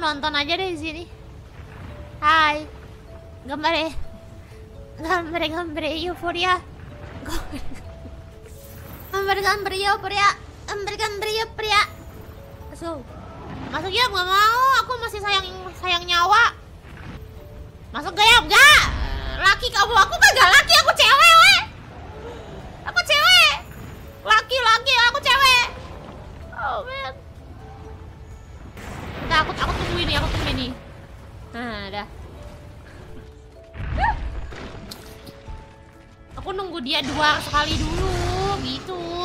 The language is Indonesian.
nonton aja deh di sini. Hai. Gambare. Gambare euforia. Gambare euforia. Gambare euforia. Masuk. Masuk ya, gak mau. Aku masih sayang nyawa. Masuk gak ya? Enggak. Laki kamu, aku kagak laki, aku cewek, we. Aku cewek. Laki, aku cewek. Oh man. Udah, aku tunggu ini, Nah, dah. Aku nunggu dia 2 kali dulu, gitu.